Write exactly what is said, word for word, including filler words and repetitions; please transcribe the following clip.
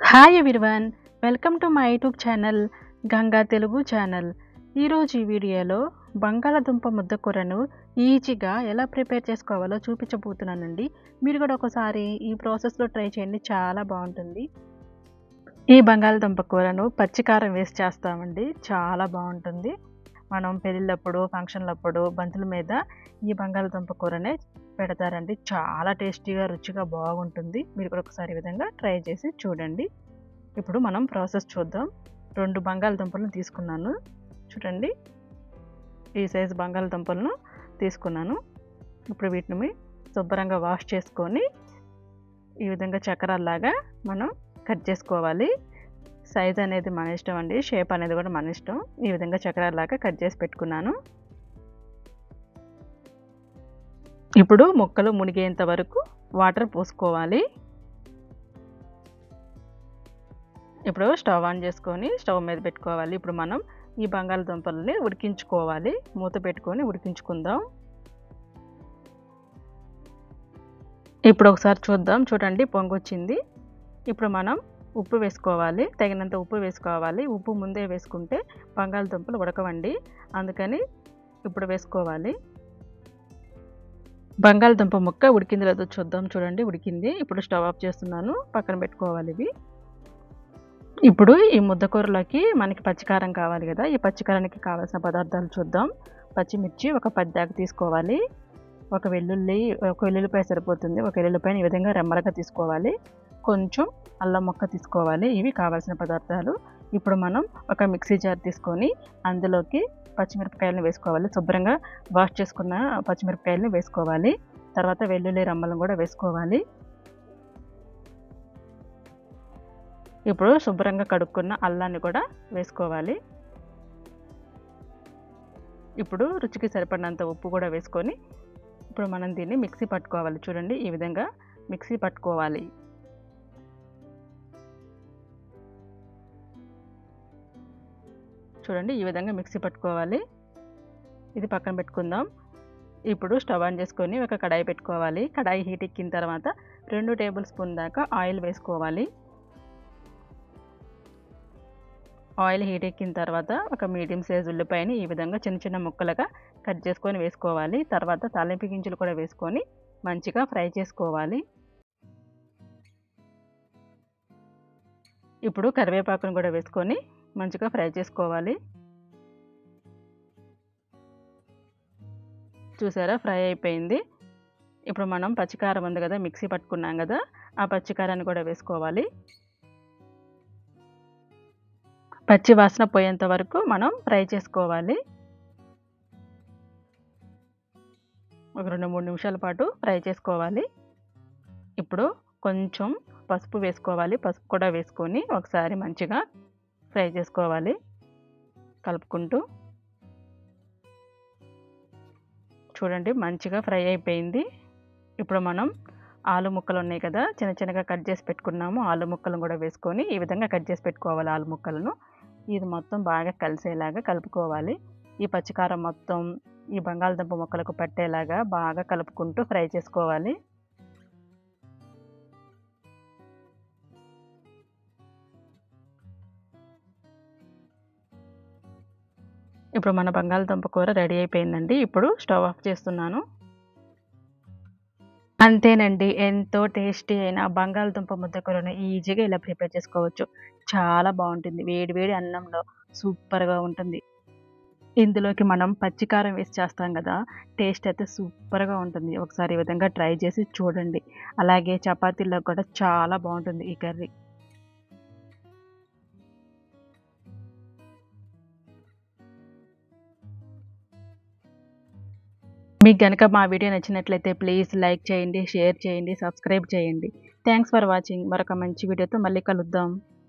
Hi everyone, welcome to my YouTube channel Ganga Telugu channel. ఈరోజు ఈ వీడియోలో బంగాళాదుంప ముద్దకూరను ఈజీగా ఎలా ప్రిపేర్ చేసుకోవాలో చూపించబోతున్నానండి. మీరు కూడా ఒకసారి ఈ ప్రాసెస్లో ట్రై చేయండి, చాలా బాగుంటుంది. ఈ బంగాళాదుంప కూరను పచ్చికారం వేసి చేస్తామండి, చాలా బాగుంటుంది. మనం పెళ్ళిళ్ళప్పుడు, ఫంక్షన్లప్పుడు బంతుల మీద ఈ బంగాళాదుంప కూరనే పెడతారండి. చాలా టేస్టీగా, రుచిగా బాగుంటుంది. మీరు కూడా ఒకసారి ఈ విధంగా ట్రై చేసి చూడండి. ఇప్పుడు మనం ప్రాసెస్ చూద్దాం. రెండు బంగాళాదుంపలను తీసుకున్నాను, చూడండి. ఈ సైజు బంగాళాదుంపలను తీసుకున్నాను. ఇప్పుడు వీటిని శుభ్రంగా వాష్ చేసుకొని ఈ విధంగా చక్రాల్లాగా మనం కట్ చేసుకోవాలి. సైజ్ అనేది మన ఇష్టం అండి, షేప్ అనేది కూడా మన ఇష్టం. ఈ విధంగా చక్రాల్లాగా కట్ చేసి పెట్టుకున్నాను. ఇప్పుడు ముక్కలు మునిగేంత వరకు వాటర్ పోసుకోవాలి. ఇప్పుడు స్టవ్ ఆన్ చేసుకొని స్టవ్ మీద పెట్టుకోవాలి. ఇప్పుడు మనం ఈ బంగాళాదుంపల్ని ఉడికించుకోవాలి. మూత పెట్టుకొని ఉడికించుకుందాం. ఇప్పుడు ఒకసారి చూద్దాం. చూడండి, పొంగు వచ్చింది. ఇప్పుడు మనం ఉప్పు వేసుకోవాలి, తగినంత ఉప్పు వేసుకోవాలి. ఉప్పు ముందే వేసుకుంటే బంగాళాదుంపలు ఉడకవండి, అందుకని ఇప్పుడు వేసుకోవాలి. బంగాళాదుంప ముక్క ఉడికింది లేదో చూద్దాం. చూడండి, ఉడికింది. ఇప్పుడు స్టవ్ ఆఫ్ చేస్తున్నాను, పక్కన పెట్టుకోవాలి ఇవి. ఇప్పుడు ఈ ముద్దకూరలోకి మనకి పచ్చికారం కావాలి కదా, ఈ పచ్చికారానికి కావాల్సిన పదార్థాలు చూద్దాం. పచ్చిమిర్చి ఒక పది దాకా తీసుకోవాలి. ఒక వెల్లుల్లి ఒక వెల్లుల్లిపాయ సరిపోతుంది. ఒక వెల్లుల్లిపాయని ఈ విధంగా రెమ్మరగా తీసుకోవాలి. కొంచెం అల్లం ముక్క తీసుకోవాలి. ఇవి కావాల్సిన పదార్థాలు. ఇప్పుడు మనం ఒక మిక్సీ జార్ తీసుకొని అందులోకి పచ్చిమిరపకాయలను వేసుకోవాలి. శుభ్రంగా వాష్ చేసుకున్న పచ్చిమిరపకాయలను వేసుకోవాలి. తర్వాత వెల్లుల్లి రెమ్మలను కూడా వేసుకోవాలి. ఇప్పుడు శుభ్రంగా కడుక్కున్న అల్లాన్ని కూడా వేసుకోవాలి. ఇప్పుడు రుచికి సరిపడినంత ఉప్పు కూడా వేసుకొని ఇప్పుడు మనం దీన్ని మిక్సీ పట్టుకోవాలి. చూడండి, ఈ విధంగా మిక్సీ పట్టుకోవాలి. చూడండి, ఈ విధంగా మిక్సీ పట్టుకోవాలి. ఇది పక్కన పెట్టుకుందాం. ఇప్పుడు స్టవ్ ఆన్ చేసుకొని ఒక కడాయి పెట్టుకోవాలి. కడాయి హీట్ ఎక్కిన తర్వాత రెండు టేబుల్ స్పూన్ దాకా ఆయిల్ వేసుకోవాలి. ఆయిల్ హీట్ ఎక్కిన తర్వాత ఒక మీడియం సైజ్ ఉల్లిపాయని ఈ విధంగా చిన్న చిన్న ముక్కలుగా కట్ చేసుకొని వేసుకోవాలి. తర్వాత తాలింపు గింజలు కూడా వేసుకొని మంచిగా ఫ్రై చేసుకోవాలి. ఇప్పుడు కరివేపాకును కూడా వేసుకొని మంచిగా ఫ్రై చేసుకోవాలి. చూసారా, ఫ్రై అయిపోయింది. ఇప్పుడు మనం పచ్చికారం ఉంది కదా, మిక్సీ పట్టుకున్నాం కదా, ఆ పచ్చికారాన్ని కూడా వేసుకోవాలి. పచ్చి వాసన పోయేంత వరకు మనం ఫ్రై చేసుకోవాలి. ఒక రెండు మూడు నిమిషాల పాటు ఫ్రై చేసుకోవాలి. ఇప్పుడు కొంచెం పసుపు వేసుకోవాలి. పసుపు కూడా వేసుకొని ఒకసారి మంచిగా ఫ్రై చేసుకోవాలి, కలుపుకుంటూ. చూడండి, మంచిగా ఫ్రై అయిపోయింది. ఇప్పుడు మనం ఆలు ముక్కలు ఉన్నాయి కదా, చిన్న చిన్నగా కట్ చేసి పెట్టుకున్నాము. ఆలు ముక్కలను కూడా వేసుకొని ఈ విధంగా కట్ చేసి పెట్టుకోవాలి. ఆలు ముక్కలను ఇది మొత్తం బాగా కలిసేలాగా కలుపుకోవాలి. ఈ పచ్చికారం మొత్తం ఈ బంగాళాదుంప ముక్కలకు పట్టేలాగా బాగా కలుపుకుంటూ ఫ్రై చేసుకోవాలి. ఇప్పుడు మన బంగాళాదుంప కూర రెడీ అయిపోయిందండి. ఇప్పుడు స్టవ్ ఆఫ్ చేస్తున్నాను. అంతేనండి, ఎంతో టేస్టీ అయిన బంగాళాదుంప ముద్దకూరను ఈజీగా ఇలా ప్రిపేర్ చేసుకోవచ్చు. చాలా బాగుంటుంది. వేడి వేడి అన్నంలో సూపర్గా ఉంటుంది. ఇందులోకి మనం పచ్చికారం వేసి చేస్తాం కదా, టేస్ట్ అయితే సూపర్గా ఉంటుంది. ఒకసారి ఈ విధంగా ట్రై చేసి చూడండి. అలాగే చపాతీల్లో కూడా చాలా బాగుంటుంది ఈ కర్రీ. మీకు కనుక మా వీడియో నచ్చినట్లయితే ప్లీజ్ లైక్ చేయండి, షేర్ చేయండి, సబ్స్క్రైబ్ చేయండి. Thanks for watching. మరొక మంచి వీడియోతో మళ్ళీ కలుద్దాం.